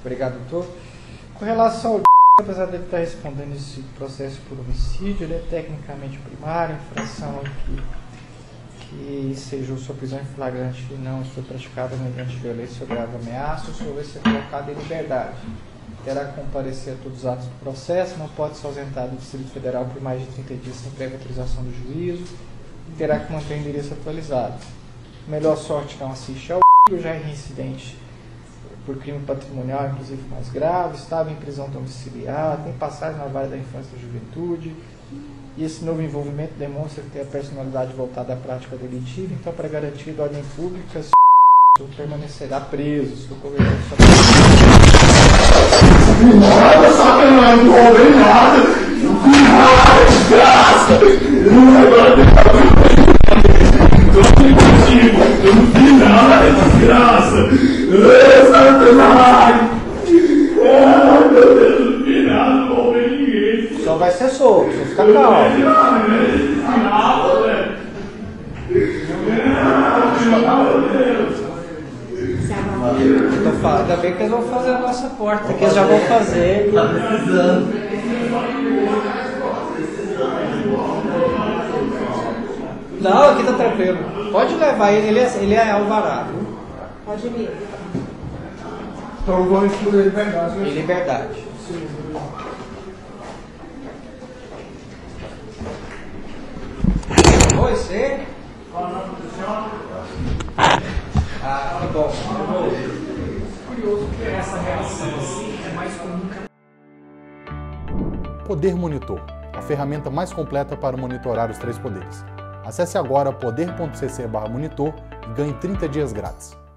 Obrigado, doutor. Com relação ao apesar dele estar respondendo esse processo por homicídio, ele é tecnicamente primário, infração que seja sua prisão em flagrante e não foi praticada mediante violência ou grave ameaça, ou se houver ser colocado em liberdade. Terá que comparecer a todos os atos do processo, não pode se ausentar do Distrito Federal por mais de 30 dias sem prévia autorização do juízo, e terá que manter o endereço atualizado. Melhor sorte não assiste ao já é reincidente por crime patrimonial, inclusive mais grave, estava em prisão domiciliar, tem passagem na vara da infância e da juventude, e esse novo envolvimento demonstra que tem a personalidade voltada à prática delitiva, então para garantir a ordem pública, permanecerá preso. Estou conversando sobre nada, só que eu não roubei nada, não fiz nada, desgraça, eu não fiz nada, desgraça, Satanás, ai meu Deus, não fiz nada, não roubei ninguém. Só vai ser solto, você fica calmo. Ainda bem que eles vão fazer a nossa porta, que eles já vão fazer. Tá precisando. Não, aqui tá tranquilo. Pode levar ele, ele é alvará. Pode vir. Então vamos excluir liberdade. Em liberdade. Você? Qual o nome do senhor? Ah, que bom. Curioso que essa reação assim é mais comum que Poder Monitor, a ferramenta mais completa para monitorar os 3 poderes. Acesse agora poder.cc/monitor e ganhe 30 dias grátis.